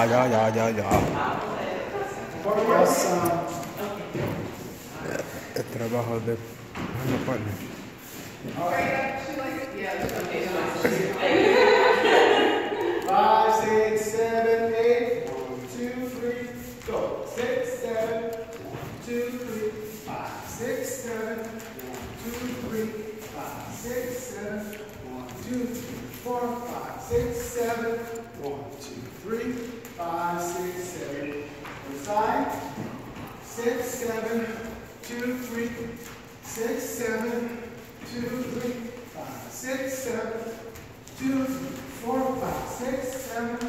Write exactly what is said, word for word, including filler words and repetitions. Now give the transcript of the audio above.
ya, ya, ya, ya, ya. El trabajo de no pone. Five, six, seven, eight. One, two, three, go. Six, seven, one, two, three, five, six, seven, one, two, three, five, six, seven, one, two, three, four, five, six, seven, one, two, three, five, six, seven. Inside. Six, seven, two, three, six, seven, two, three, five, six, seven, two, three, four, five, six, seven,